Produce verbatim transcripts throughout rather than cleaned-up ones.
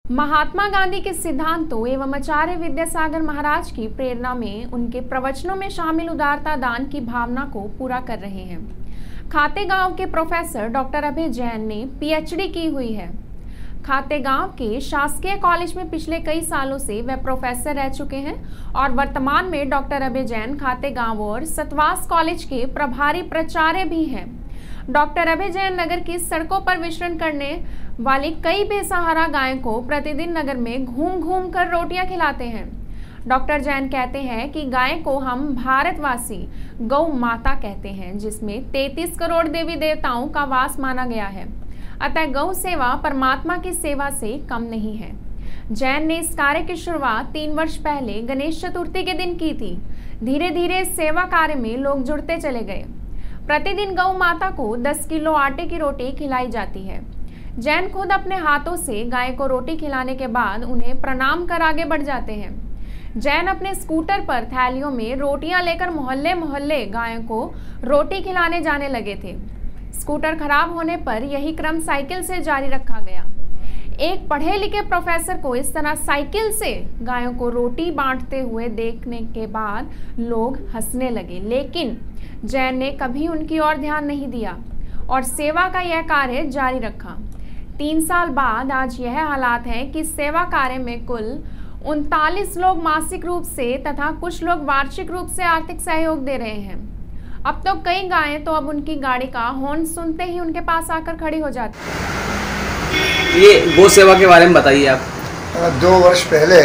महात्मा गांधी के सिद्धांतों एवं आचार्य विद्यासागर महाराज की प्रेरणा में उनके प्रवचनों में शामिल उदारता दान की भावना को पूरा कर रहे हैं। खातेगांव के प्रोफेसर डॉक्टर अभय जैन ने पीएचडी की हुई है। खातेगांव के शासकीय कॉलेज में पिछले कई सालों से वह प्रोफेसर रह चुके हैं और वर्तमान में डॉक्टर अभय जैन खातेगांव और सतवास कॉलेज के प्रभारी प्राचार्य भी हैं। डॉक्टर अभय जैन नगर की सड़कों पर विचरण करने वाली कई बेसहारा गायों को प्रतिदिन नगर में घूम घूम कर रोटियां खिलाते हैं। डॉक्टर जैन कहते हैं कि गाय को हम भारतवासी गौ माता कहते हैं, जिसमें तैंतीस करोड़ देवी देवताओं का वास माना गया है। अतः गौ सेवा परमात्मा की सेवा से कम नहीं है। जैन ने इस कार्य की शुरुआत तीन वर्ष पहले गणेश चतुर्थी के दिन की थी। धीरे धीरे सेवा कार्य में लोग जुड़ते चले गए। प्रतिदिन गौ माता को दस किलो आटे की रोटी खिलाई जाती है। जैन खुद अपने हाथों से गाय को रोटी खिलाने के बाद उन्हें प्रणाम कर आगे बढ़ जाते हैं। जैन अपने स्कूटर पर थैलियों में रोटियां लेकर मोहल्ले मोहल्ले गायों को रोटी खिलाने जाने लगे थे। स्कूटर खराब होने पर यही क्रम साइकिल से जारी रखा गया। एक पढ़े लिखे प्रोफेसर को इस तरह साइकिल से गायों को रोटी बांटते हुए देखने के बाद लोग हंसने लगे, लेकिन जैन ने कभी उनकी ओर ध्यान नहीं दिया और सेवा का यह कार्य जारी रखा। तीन साल बाद आज यह हालात है कि सेवा कार्य में कुल उनतालीस लोग मासिक रूप से तथा कुछ लोग वार्षिक रूप से आर्थिक सहयोग दे रहे हैं। अब तो कई गायें तो अब उनकी गाड़ी का हॉर्न सुनते ही उनके पास आकर खड़ी हो जाती है। ये गौ सेवा के बारे में बताइए आप। दो वर्ष पहले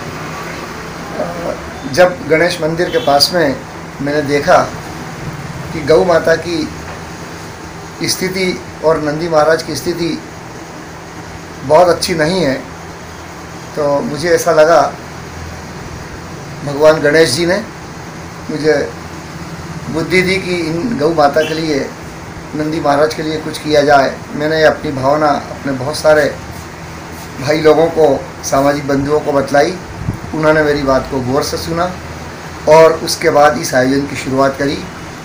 जब गणेश मंदिर के पास में मैंने देखा कि गौ माता की स्थिति और नंदी महाराज की स्थिति बहुत अच्छी नहीं है, तो मुझे ऐसा लगा भगवान गणेश जी ने मुझे बुद्धि दी कि इन गौ माता के लिए, नंदी महाराज के लिए कुछ किया जाए। मैंने अपनी भावना अपने बहुत सारे भाई लोगों को, सामाजिक बंधुओं को बतलाई। उन्होंने मेरी बात को गौर से सुना और उसके बाद इस आयोजन की शुरुआत करी।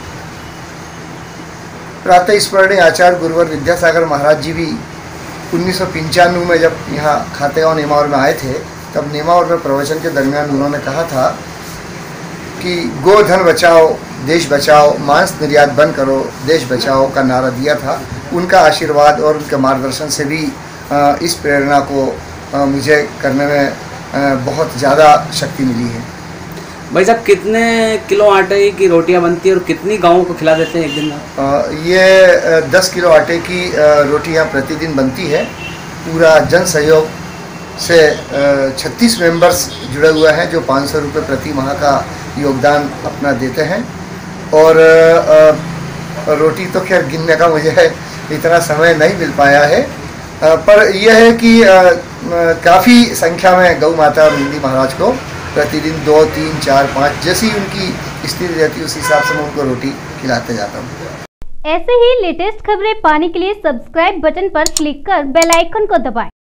प्रातः स्मरणीय आचार्य गुरुवर विद्यासागर महाराज जी भी उन्नीस सौ पंचानवे में जब यहाँ खातेगांव नेमावर में आए थे, तब नेमावर में प्रवचन के दरमियान उन्होंने कहा था कि गोधन बचाओ देश बचाओ, मांस निर्यात बंद करो देश बचाओ का नारा दिया था। उनका आशीर्वाद और उनके मार्गदर्शन से भी इस प्रेरणा को मुझे करने में बहुत ज़्यादा शक्ति मिली है। भाई साहब, कितने किलो आटे की रोटियां बनती है और कितनी गाँवों को खिला देते हैं एक दिन में? ये दस किलो आटे की रोटियां प्रतिदिन बनती है। पूरा जन सहयोग से छत्तीस मेंबर्स जुड़े हुए हैं जो पाँच सौ रुपये प्रति माह का योगदान अपना देते हैं। और रोटी तो खैर गिनने का मुझे इतना समय नहीं मिल पाया है, पर यह है कि काफ़ी संख्या में गौ माता और नंदी महाराज को प्रतिदिन दो तीन चार पाँच जैसी उनकी स्थिति रहती है उस हिसाब से मैं उनको रोटी खिलाते जाता हूँ। ऐसे ही लेटेस्ट खबरें पाने के लिए सब्सक्राइब बटन पर क्लिक कर बेल आइकन को दबाएं।